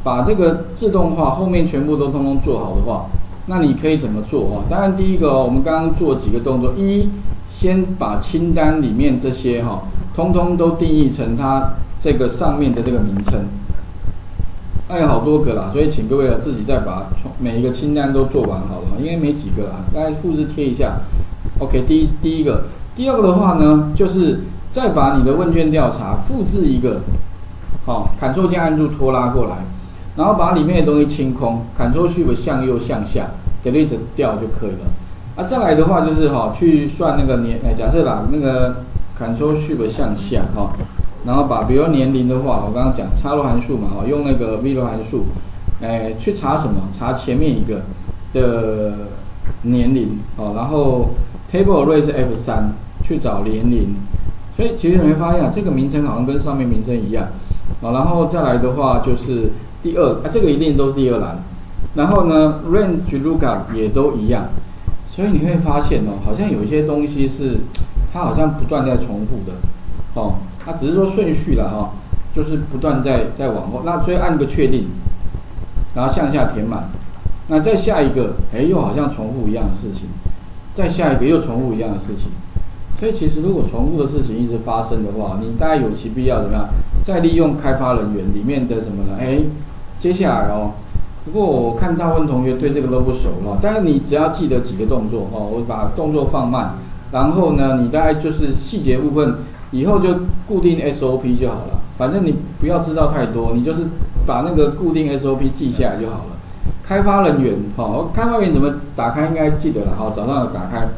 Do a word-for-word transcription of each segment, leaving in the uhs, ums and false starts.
把这个自动化后面全部都通通做好的话，那你可以怎么做哈？当然第一个哦，我们刚刚做几个动作，一先把清单里面这些哈，通通都定义成它这个上面的这个名称。那有好多个啦，所以请各位自己再把每一个清单都做完好了，因为没几个啦，大家复制贴一下。OK， 第一第一个，第二个的话呢，就是再把你的问卷调查复制一个，好 ，Ctrl 键按住拖拉过来，然后把里面的东西清空 ，Ctrl Shift 向右向下 delete 掉就可以了。啊，再来的话就是哈，去算那个年，哎，假设啦，那个 Ctrl Shift 向下哈。然后把，比如年龄的话，我刚刚讲插入函数嘛，哦，用那个 value 函数，哎，去查什么？查前面一个的年龄，哦，然后 table array 是 F 三，去找年龄。所以其实你会发现啊，这个名称好像跟上面名称一样，啊，然后再来的话就是第二，啊，这个一定都是第二栏。然后呢 ，range lookup 也都一样。所以你会发现哦，好像有一些东西是它好像不断在重复的，哦。它只是说顺序了哈，就是不断在在往后，那所以按个确定，然后向下填满，那再下一个，哎，又好像重复一样的事情，再下一个又重复一样的事情，所以其实如果重复的事情一直发生的话，你大概有其必要怎么样？再利用开发人员里面的什么呢？哎，接下来哦，不过我看大部分同学对这个都不熟了，但是你只要记得几个动作哦，我把动作放慢，然后呢，你大概就是细节部分。以后就固定 S O P 就好了，反正你不要知道太多，你就是把那个固定 S O P 记下来就好了。开发人员，好，开发人员怎么打开应该记得了，好，早上有打开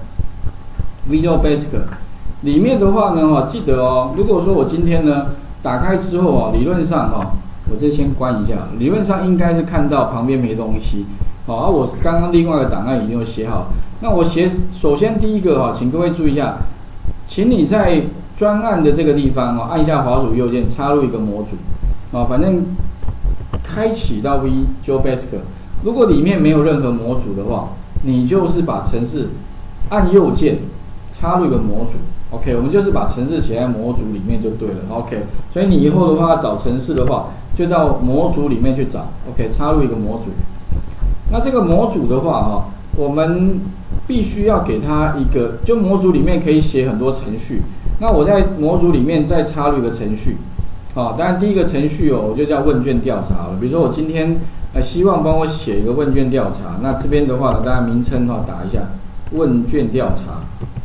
Visual Basic 里面的话呢，哈，记得哦，如果说我今天呢打开之后啊，理论上哈，我这先关一下，理论上应该是看到旁边没东西，好，而我刚刚另外的档案已经有写好，那我写首先第一个哈，请各位注意一下，请你在专案的这个地方哦，按下滑鼠右键，插入一个模组，啊，反正开启到 Visual Basic。如果里面没有任何模组的话，你就是把程式按右键插入一个模组。OK， 我们就是把程式写在模组里面就对了。OK， 所以你以后的话找程式的话，就到模组里面去找。OK， 插入一个模组。那这个模组的话哈，我们必须要给它一个，就模组里面可以写很多程序。那我在模组里面再插入一个程序，啊，当然第一个程序哦，我就叫问卷调查了。比如说我今天呃希望帮我写一个问卷调查，那这边的话呢，大家名称哈打一下问卷调查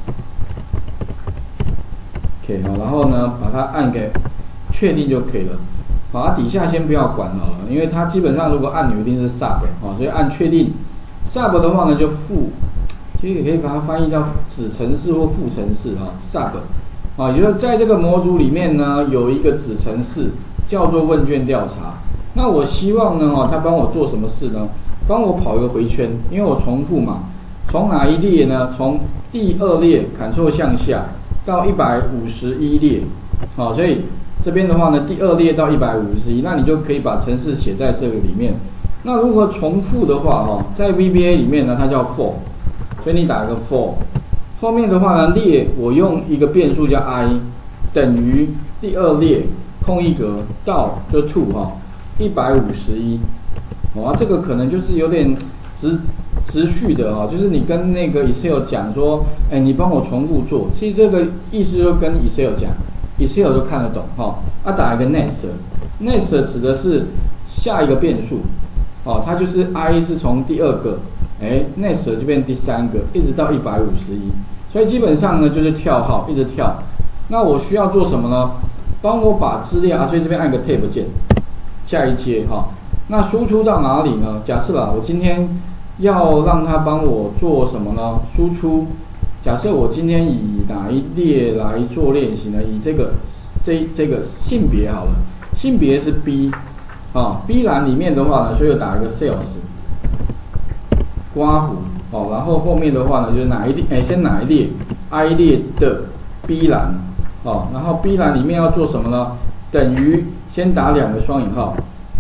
，OK 好，然后呢把它按给确定就可以了。好，它底下先不要管好了，因为它基本上如果按钮一定是 sub 啊，所以按确定 sub 的话呢就副，其实也可以把它翻译叫子程式或副程式啊 sub。啊，也就是在这个模组里面呢，有一个子程式叫做问卷调查。那我希望呢，哦，它帮我做什么事呢？帮我跑一个回圈，因为我重复嘛。从哪一列呢？从第二列 Ctrl 向下到一百五十一列。好，所以这边的话呢，第二列到一百五十一，那你就可以把程式写在这个里面。那如何重复的话，哦，在 V B A 里面呢，它叫 for， 所以你打一个 for。后面的话呢，列我用一个变数叫 i 等于第二列空一格到就 to 哈一百五十一，哦，这个可能就是有点直直序的哈，就是你跟那个 Excel 讲说，哎，你帮我重复做，其实这个意思就跟 Excel 讲 ，Excel 就看得懂哈。啊，打一个 next，next 指的是下一个变数，哦，它就是 i 是从第二个。哎 ，next 就变第三个，一直到一百五十一，所以基本上呢就是跳号，一直跳。那我需要做什么呢？帮我把资料啊，所以这边按个 Tab 键，下一阶哈。那输出到哪里呢？假设啦，我今天要让它帮我做什么呢？输出。假设我今天以哪一列来做练习呢？以这个这这个性别好了，性别是 B 啊 ，B 栏里面的话呢，所以我打一个 sales。刮胡哦，然后后面的话呢，就是哪一列？哎，先哪一列 ？I 列的 B 栏哦，然后 B 栏里面要做什么呢？等于先打两个双引号，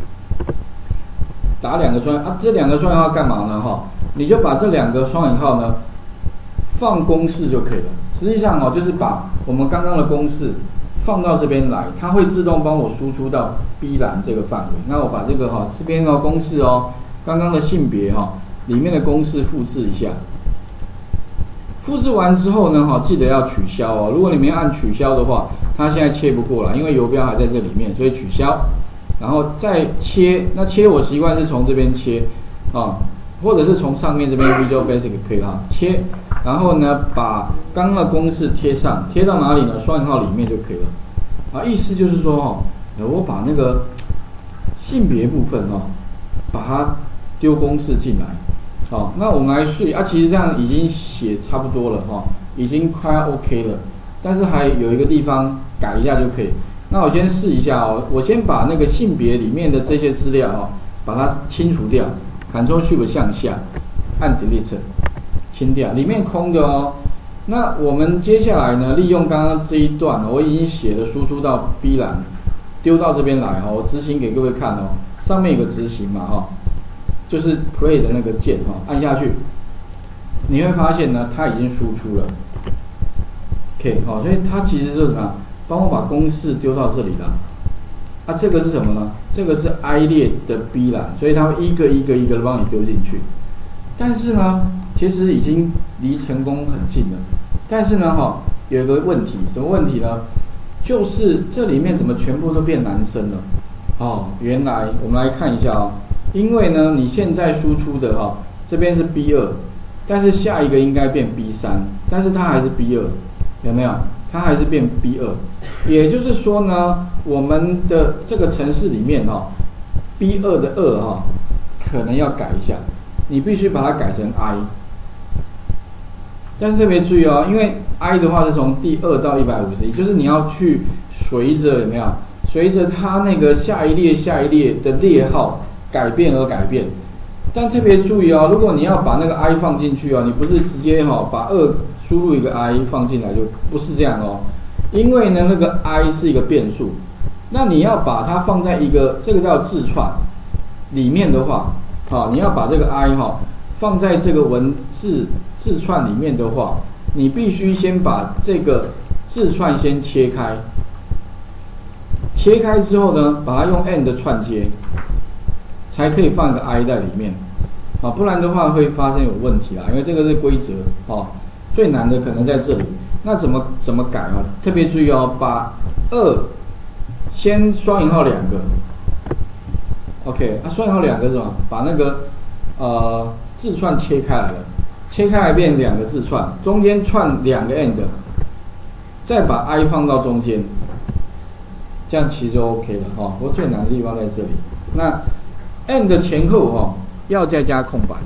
打两个双啊，这两个双引号干嘛呢？哈、哦，你就把这两个双引号呢放公式就可以了。实际上哦，就是把我们刚刚的公式放到这边来，它会自动帮我输出到 B 栏这个范围。那我把这个哈、哦、这边的公式哦，刚刚的性别哈、哦、里面的公式复制一下。复制完之后呢，哈，记得要取消哦。如果你没按取消的话，它现在切不过来，因为游标还在这里面，所以取消。然后再切，那切我习惯是从这边切啊，或者是从上面这边 Visual Basic 可以哈，切。然后呢，把刚刚的公式贴上，贴到哪里呢？双引号里面就可以了。啊，意思就是说哈，我把那个性别部分哈，把它丢公式进来。好，那我们来试啊，其实这样已经写差不多了哈，已经快 OK 了，但是还有一个地方改一下就可以。那我先试一下哦，我先把那个性别里面的这些资料哦，把它清除掉 ，Ctrl Shift 向下，按 Delete， 清掉，里面空的哦。那我们接下来呢，利用刚刚这一段，我已经写了输出到 B 栏，丢到这边来哦，我执行给各位看哦，上面有个执行嘛哈。就是 play 的那个键哈，按下去，你会发现呢，它已经输出了。OK， 好，所以它其实是什么？帮我把公式丢到这里了。啊，这个是什么呢？这个是 I 列的 B 栏，所以它会一个一个一个的帮你丢进去。但是呢，其实已经离成功很近了。但是呢，哈，有一个问题，什么问题呢？就是这里面怎么全部都变男生了？哦，原来我们来看一下哦。因为呢，你现在输出的哈、哦，这边是 B 二，但是下一个应该变 B 三，但是它还是 B 二，有没有？它还是变 B 二，也就是说呢，我们的这个程式里面哈、哦、，B 二的二哈，可能要改一下，你必须把它改成 I。但是特别注意哦，因为 I 的话是从第二到一百五十一，就是你要去随着有没有？随着它那个下一列下一列的列号改变而改变，但特别注意哦，如果你要把那个 I 放进去哦，你不是直接哈、哦、把二输入一个 I 放进来，就不是这样哦，因为呢那个 I 是一个变数，那你要把它放在一个这个叫字串里面的话，好、哦，你要把这个 I 哈、哦、放在这个文字字串里面的话，你必须先把这个字串先切开，切开之后呢，把它用 and 串接。才可以放一个 I 在里面，啊，不然的话会发生有问题啦，因为这个是规则哦。最难的可能在这里，那怎么怎么改哦？特别注意哦，把二先双引号两个 ，OK， 啊，双引号两个是什么？把那个呃字串切开来了，切开来变两个字串，中间串两个 and， 再把 I 放到中间，这样其实就 OK 了哈、哦。不过最难的地方在这里，那。and 前后哈、哦、要再加空白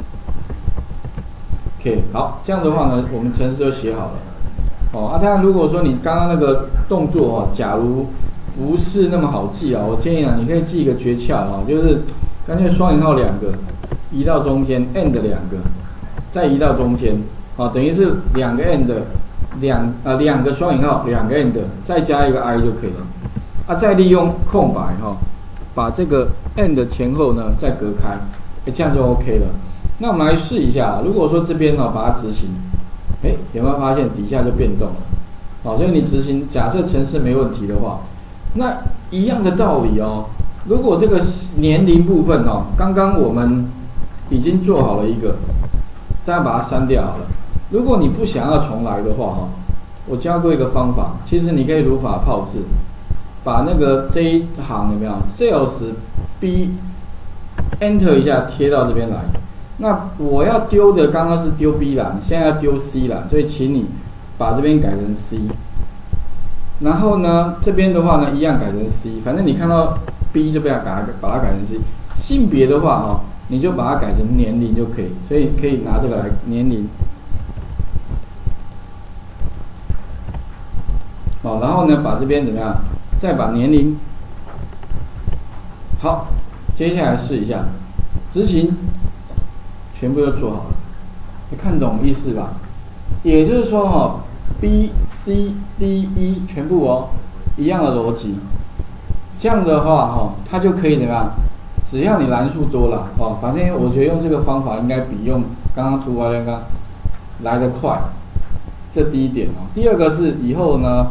，OK， 好，这样的话呢，我们程式就写好了。哦，啊，当然如果说你刚刚那个动作哈、哦，假如不是那么好记啊，我建议啊，你可以记一个诀窍啊，就是干脆双引号两个移到中间 ，and 两个，再移到中间，啊，等于是两个 and 两啊两个双引号两个 and 再加一个 I 就可以了。啊，再利用空白哈、哦，把这个 and 前后呢再隔开，哎，这样就 OK 了。那我们来试一下，如果说这边呢把它执行，哎，有没有发现底下就变动了？好，所以你执行，假设程式没问题的话，那一样的道理哦。如果这个年龄部分哦，刚刚我们已经做好了一个，大家把它删掉好了。如果你不想要重来的话哈，我教过一个方法，其实你可以如法炮制。把那个这一行有没有 sales B enter 一下贴到这边来，那我要丢的刚刚是丢 B 栏，现在要丢 C 栏，所以请你把这边改成 C， 然后呢这边的话呢一样改成 C， 反正你看到 B 就不要改，把它改成 C。性别的话哈、哦，你就把它改成年龄就可以，所以可以拿这个来年龄。好，然后呢把这边怎么样？再把年龄，好，接下来试一下，执行，全部都做好了，你看懂意思吧？也就是说哈、哦、，B、C、D、E 全部哦，一样的逻辑，这样的话哈、哦，它就可以怎么样？只要你栏数多了哦，反正我觉得用这个方法应该比用刚刚图完那个来得快，这第一点哦。第二个是以后呢。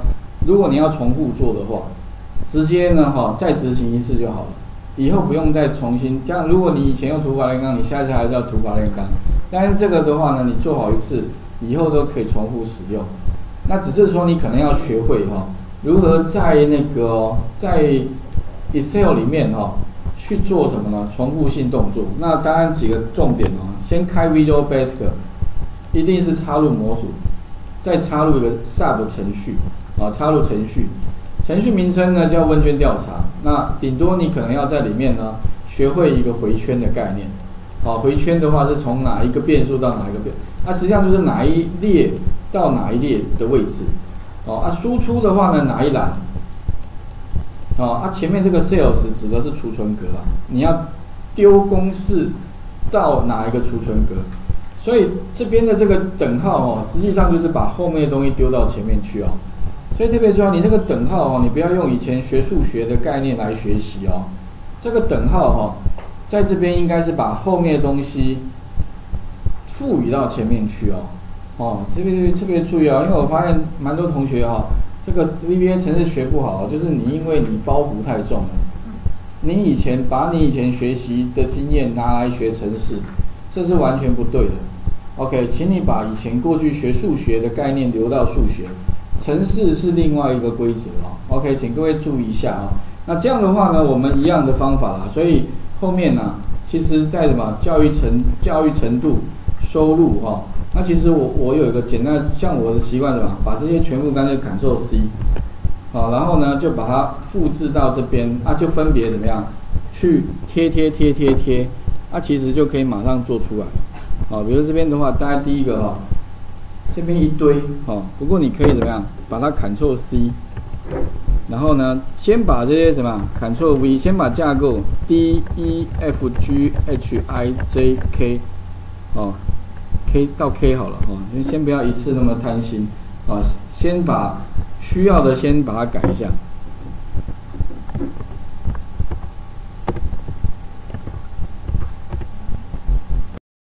如果你要重复做的话，直接呢哈再执行一次就好了，以后不用再重新。这样，如果你以前用土法炼钢，你下次还是要土法炼钢。但是这个的话呢，你做好一次，以后都可以重复使用。那只是说你可能要学会哈，如何在那个在 Excel 里面哈去做什么呢？重复性动作。那当然几个重点哦，先开 Visual Basic， 一定是插入模组，再插入一个 Sub 程序啊，插入程序。程序名称呢叫问卷调查。那顶多你可能要在里面呢学会一个回圈的概念。好，回圈的话是从哪一个变数到哪一个变，那、啊、实际上就是哪一列到哪一列的位置。哦，啊，输出的话呢哪一栏？哦，啊，前面这个 sales 指的是储存格啊，你要丢公式到哪一个储存格？所以这边的这个等号哦，实际上就是把后面的东西丢到前面去哦。所以特别重要，你这个等号哦，你不要用以前学数学的概念来学习哦。这个等号哦，在这边应该是把后面的东西赋予到前面去哦。哦，这边特别注意哦，因为我发现蛮多同学哦，这个 V B A 程式学不好，就是你因为你包袱太重了，你以前把你以前学习的经验拿来学程式，这是完全不对的。OK， 请你把以前过去学数学的概念留到数学。程式是另外一个规则哦 ，OK， 请各位注意一下啊、哦。那这样的话呢，我们一样的方法啦，所以后面呢、啊，其实在什么教育程教育程度、收入哈、哦，那其实我我有一个简单，像我的习惯什么，把这些全部干脆 Ctrl C， 好，然后呢就把它复制到这边，啊就分别怎么样去贴贴贴贴贴，啊其实就可以马上做出来，啊，比如这边的话，大概第一个哈。这边一堆哦，不过你可以怎么样，把它 Ctrl C， 然后呢，先把这些什么 Ctrl V， 先把架构 D E F G H I J K， 哦 ，K 到 K 好了哦，先不要一次那么贪心啊，先把需要的先把它改一下。